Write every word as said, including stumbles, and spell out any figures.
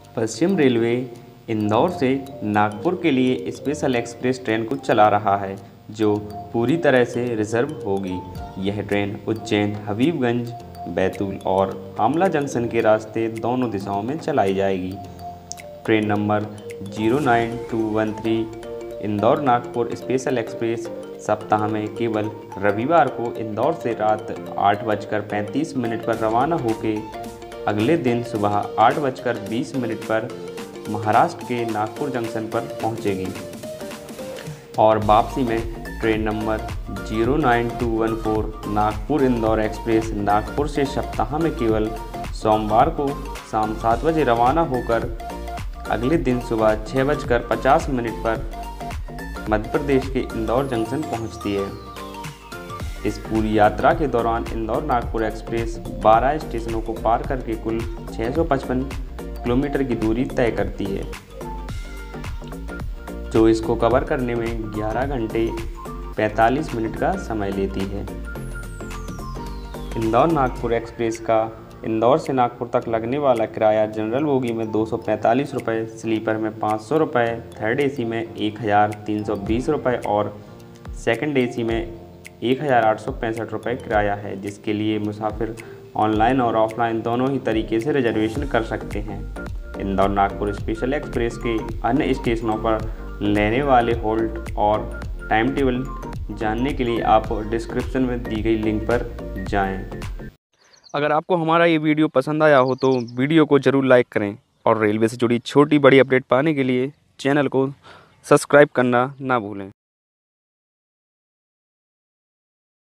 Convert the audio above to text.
पश्चिम railway Indore से नागपुर के लिए स्पेशल एक्सप्रेस ट्रेन को चला रहा है, जो पूरी तरह से रिजर्व होगी। यह ट्रेन उज्जैन, हबीबगंज, बैतूल और आमला जंक्शन के रास्ते दोनों दिशाओं में चलाई जाएगी। Train number zero nine two one three Indore Nagpur special express सप्ताह में केवल रविवार को इंदौर से रात आठ बजकर पैंतीस मिनट पर रवाना होकर अगले दिन सुबह आठ बजकर बीस मिनट पर महाराष्ट्र के नागपुर जंक्शन पर पहुंचेगी और वापसी में train number zero nine two one four Nagpur Indore express Nagpur से सप्ताह में केवल सोमवार को शाम सात बजे रवाना होकर अगले दिन सुबह छः बजकर पचास मिनट पर मध्य प्रदेश के इंदौर जंक्शन पहुंचती है। इस पूरी यात्रा के दौरान इंदौर नागपुर एक्सप्रेस बारह स्टेशनों को पार करके कुल छः सौ पचपन किलोमीटर की दूरी तय करती है, जो इसको कवर करने में ग्यारह घंटे पैंतालीस मिनट का समय लेती है। इंदौर नागपुर एक्सप्रेस का इंदौर से नागपुर तक लगने वाला किराया जनरल बोगी में दो सौ पैंतालीस रुपये, स्लीपर में पाँच सौ रुपये, थर्ड एसी में एक हज़ार तीन सौ बीस रुपये और सेकंड एसी में एक हज़ार आठ सौ पैंसठ रुपये किराया है, जिसके लिए मुसाफिर ऑनलाइन और ऑफलाइन दोनों ही तरीके से रिजर्वेशन कर सकते हैं। इंदौर नागपुर स्पेशल एक्सप्रेस के अन्य स्टेशनों पर लेने वाले होल्ड और टाइम टेबल जानने के लिए आप डिस्क्रिप्शन में दी गई लिंक पर जाएं। अगर आपको हमारा ये वीडियो पसंद आया हो तो वीडियो को ज़रूर लाइक करें और रेलवे से जुड़ी छोटी बड़ी अपडेट पाने के लिए चैनल को सब्सक्राइब करना ना भूलें।